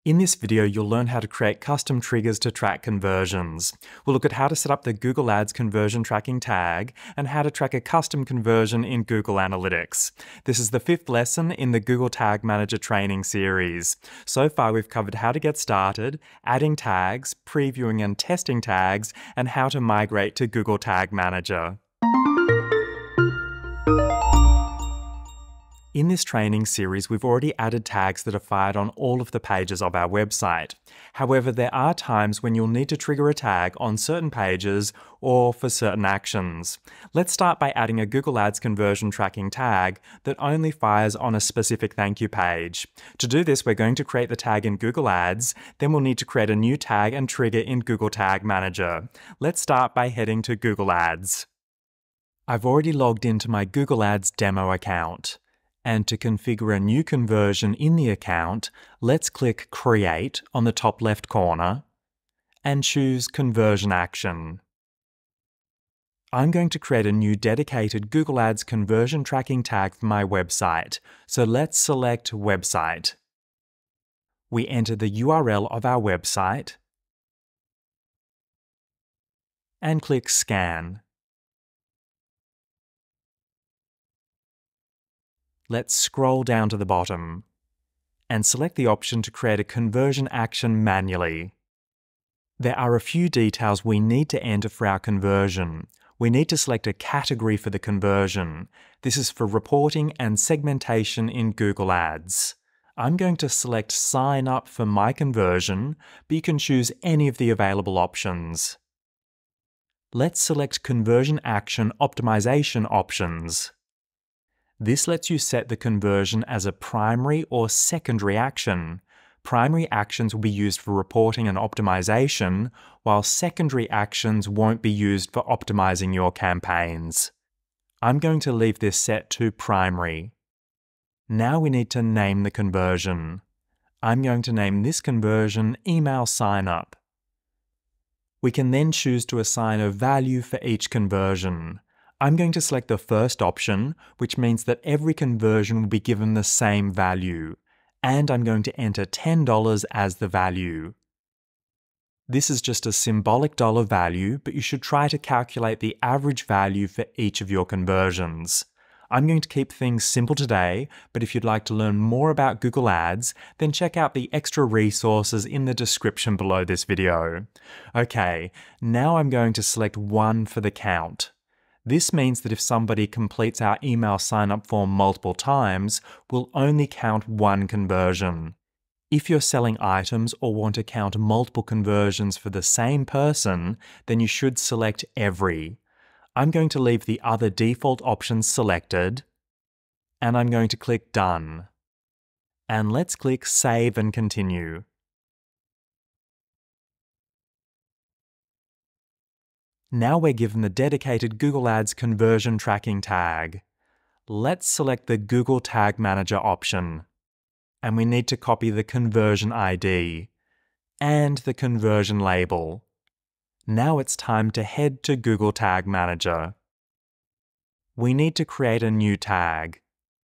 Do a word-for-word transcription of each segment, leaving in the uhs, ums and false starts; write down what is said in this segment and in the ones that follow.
In this video, you'll learn how to create custom triggers to track conversions. We'll look at how to set up the Google Ads conversion tracking tag and how to track a custom conversion in Google Analytics. This is the fifth lesson in the Google Tag Manager training series. So far, we've covered how to get started, adding tags, previewing and testing tags, and how to migrate to Google Tag Manager. In this training series, we've already added tags that are fired on all of the pages of our website. However, there are times when you'll need to trigger a tag on certain pages or for certain actions. Let's start by adding a Google Ads conversion tracking tag that only fires on a specific thank you page. To do this, we're going to create the tag in Google Ads, then we'll need to create a new tag and trigger in Google Tag Manager. Let's start by heading to Google Ads. I've already logged into my Google Ads demo account. And to configure a new conversion in the account, let's click Create on the top left corner and choose Conversion Action. I'm going to create a new dedicated Google Ads conversion tracking tag for my website, so let's select Website. We enter the U R L of our website and click Scan. Let's scroll down to the bottom and select the option to create a conversion action manually. There are a few details we need to enter for our conversion. We need to select a category for the conversion. This is for reporting and segmentation in Google Ads. I'm going to select Sign Up for my conversion, but you can choose any of the available options. Let's select Conversion Action Optimization options. This lets you set the conversion as a primary or secondary action. Primary actions will be used for reporting and optimization, while secondary actions won't be used for optimizing your campaigns. I'm going to leave this set to primary. Now we need to name the conversion. I'm going to name this conversion Email Sign Up. We can then choose to assign a value for each conversion. I'm going to select the first option, which means that every conversion will be given the same value, and I'm going to enter ten dollars as the value. This is just a symbolic dollar value, but you should try to calculate the average value for each of your conversions. I'm going to keep things simple today, but if you'd like to learn more about Google Ads, then check out the extra resources in the description below this video. Okay, now I'm going to select one for the count. This means that if somebody completes our email sign-up form multiple times, we'll only count one conversion. If you're selling items or want to count multiple conversions for the same person, then you should select every. I'm going to leave the other default options selected, and I'm going to click Done. And let's click Save and Continue. Now we're given the dedicated Google Ads conversion tracking tag. Let's select the Google Tag Manager option. And we need to copy the conversion I D and the conversion label. Now it's time to head to Google Tag Manager. We need to create a new tag.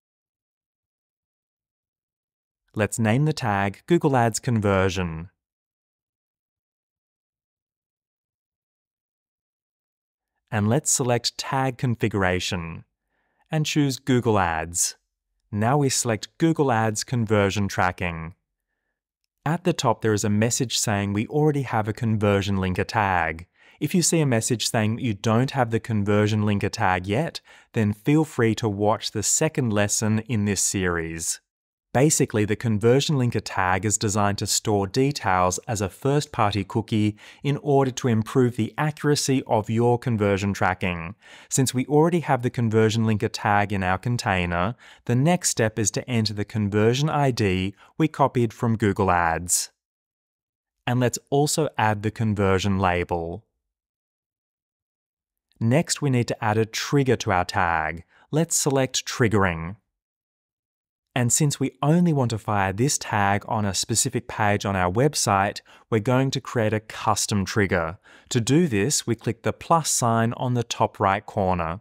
Let's name the tag Google Ads Conversion. And let's select Tag Configuration and choose Google Ads. Now we select Google Ads Conversion Tracking. At the top there is a message saying we already have a conversion linker tag. If you see a message saying that you don't have the conversion linker tag yet, then feel free to watch the second lesson in this series. Basically, the conversion linker tag is designed to store details as a first-party cookie in order to improve the accuracy of your conversion tracking. Since we already have the conversion linker tag in our container, the next step is to enter the conversion I D we copied from Google Ads. And let's also add the conversion label. Next, we need to add a trigger to our tag. Let's select Triggering. And since we only want to fire this tag on a specific page on our website, we're going to create a custom trigger. To do this, we click the plus sign on the top right corner.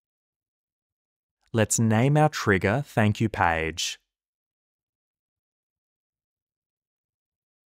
Let's name our trigger Thank You Page.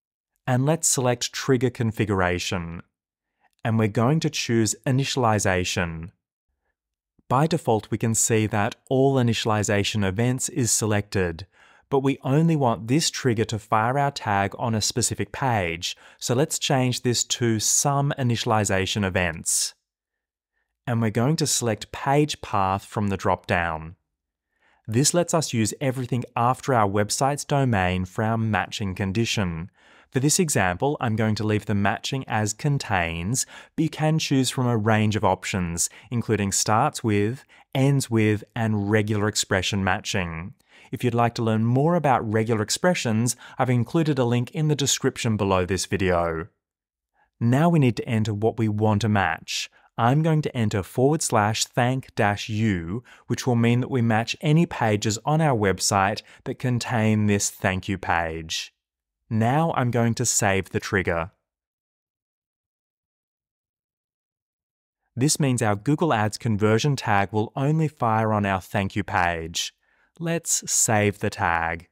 And let's select Trigger Configuration. And we're going to choose Initialization. By default, we can see that All Initialization Events is selected, but we only want this trigger to fire our tag on a specific page, so let's change this to Some Initialization Events. And we're going to select Page Path from the drop-down. This lets us use everything after our website's domain for our matching condition. For this example, I'm going to leave the matching as contains, but you can choose from a range of options, including starts with, ends with, and regular expression matching. If you'd like to learn more about regular expressions, I've included a link in the description below this video. Now we need to enter what we want to match. I'm going to enter forward slash thank dash you, which will mean that we match any pages on our website that contain this thank you page. Now I'm going to save the trigger. This means our Google Ads conversion tag will only fire on our thank you page. Let's save the tag.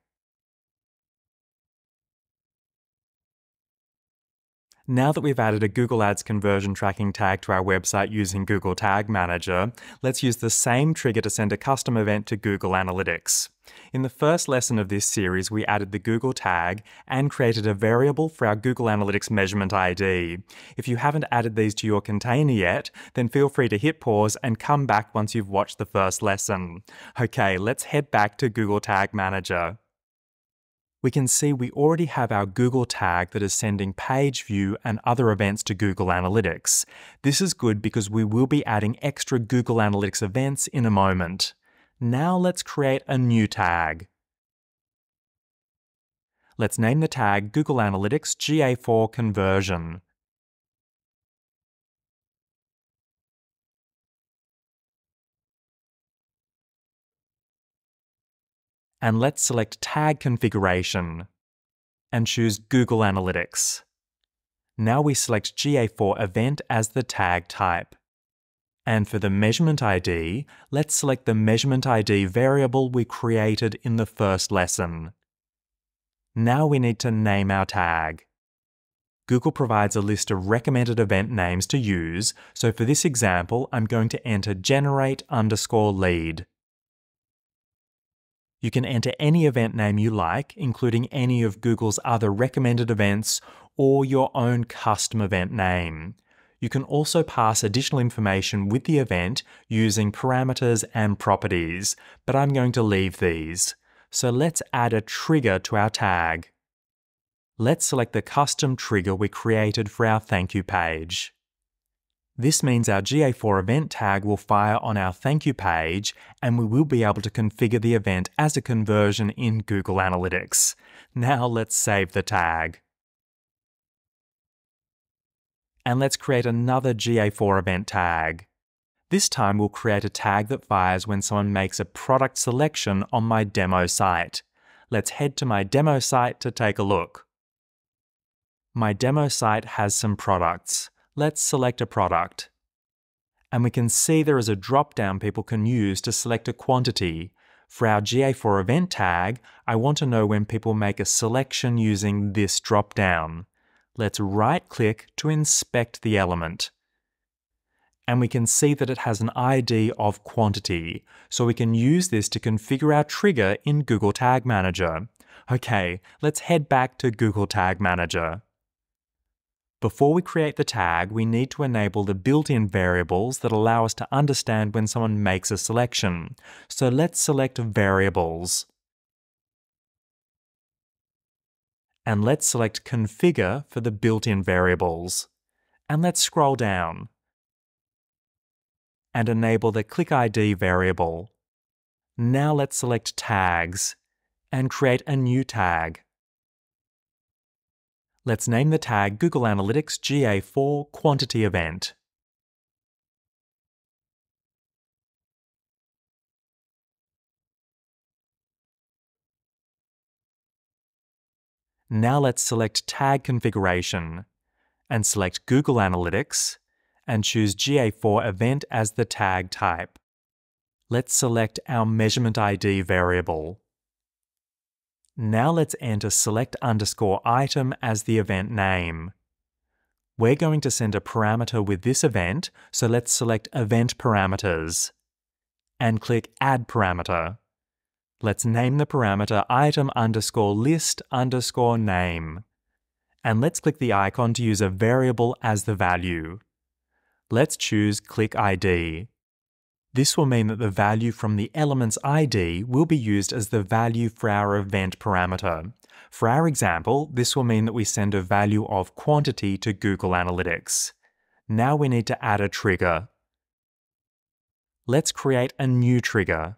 Now that we've added a Google Ads conversion tracking tag to our website using Google Tag Manager, let's use the same trigger to send a custom event to Google Analytics. In the first lesson of this series, we added the Google tag and created a variable for our Google Analytics measurement I D. If you haven't added these to your container yet, then feel free to hit pause and come back once you've watched the first lesson. Okay, let's head back to Google Tag Manager. We can see we already have our Google tag that is sending page view and other events to Google Analytics. This is good because we will be adding extra Google Analytics events in a moment. Now let's create a new tag. Let's name the tag Google Analytics G A four Conversion. And let's select Tag Configuration and choose Google Analytics. Now we select G A four Event as the tag type. And for the measurement I D, let's select the measurement I D variable we created in the first lesson. Now we need to name our tag. Google provides a list of recommended event names to use, so for this example, I'm going to enter generate underscore lead. You can enter any event name you like, including any of Google's other recommended events or your own custom event name. You can also pass additional information with the event using parameters and properties, but I'm going to leave these. So let's add a trigger to our tag. Let's select the custom trigger we created for our thank you page. This means our G A four event tag will fire on our thank you page, and we will be able to configure the event as a conversion in Google Analytics. Now let's save the tag. And let's create another G A four event tag. This time we'll create a tag that fires when someone makes a product selection on my demo site. Let's head to my demo site to take a look. My demo site has some products. Let's select a product. And we can see there is a drop-down people can use to select a quantity. For our G A four event tag, I want to know when people make a selection using this drop-down. Let's right-click to inspect the element. And we can see that it has an I D of quantity, so we can use this to configure our trigger in Google Tag Manager. Okay, let's head back to Google Tag Manager. Before we create the tag, we need to enable the built-in variables that allow us to understand when someone makes a selection. So let's select Variables. And let's select Configure for the built-in variables. And let's scroll down. And enable the Click I D variable. Now let's select Tags and create a new tag. Let's name the tag Google Analytics G A four Quantity Event. Now let's select Tag Configuration and select Google Analytics and choose G A four Event as the tag type. Let's select our Measurement I D variable. Now let's enter select underscore item as the event name. We're going to send a parameter with this event, so let's select event parameters and click add parameter. Let's name the parameter item underscore list underscore name. And let's click the icon to use a variable as the value. Let's choose click I D. This will mean that the value from the element's I D will be used as the value for our event parameter. For our example, this will mean that we send a value of quantity to Google Analytics. Now we need to add a trigger. Let's create a new trigger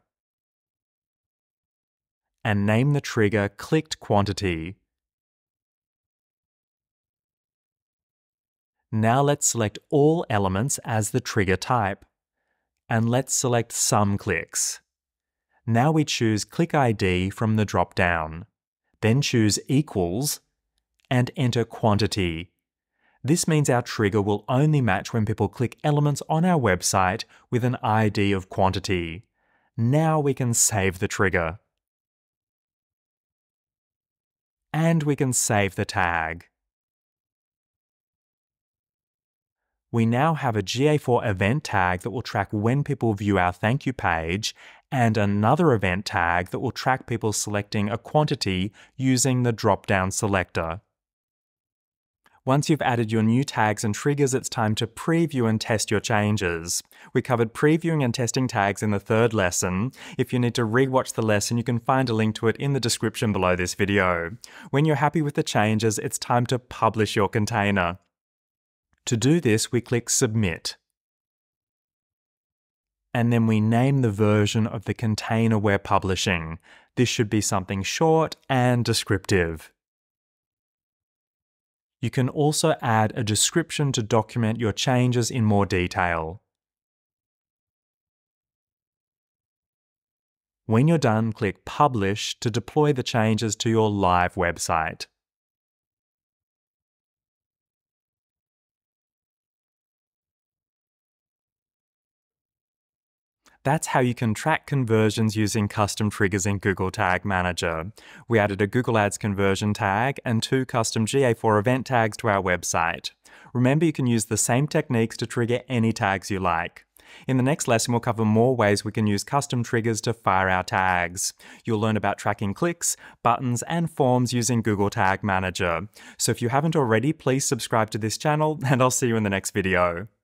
and name the trigger clicked quantity. Now let's select all elements as the trigger type. And let's select some clicks. Now we choose click I D from the drop-down. Then choose equals and enter quantity. This means our trigger will only match when people click elements on our website with an I D of quantity. Now we can save the trigger. And we can save the tag. We now have a G A four event tag that will track when people view our thank you page, and another event tag that will track people selecting a quantity using the drop-down selector. Once you've added your new tags and triggers, it's time to preview and test your changes. We covered previewing and testing tags in the third lesson. If you need to re-watch the lesson, you can find a link to it in the description below this video. When you're happy with the changes, it's time to publish your container. To do this, we click Submit. And then we name the version of the container we're publishing. This should be something short and descriptive. You can also add a description to document your changes in more detail. When you're done, click Publish to deploy the changes to your live website. That's how you can track conversions using custom triggers in Google Tag Manager. We added a Google Ads conversion tag and two custom G A four event tags to our website. Remember, you can use the same techniques to trigger any tags you like. In the next lesson, we'll cover more ways we can use custom triggers to fire our tags. You'll learn about tracking clicks, buttons, and forms using Google Tag Manager. So if you haven't already, please subscribe to this channel, and I'll see you in the next video.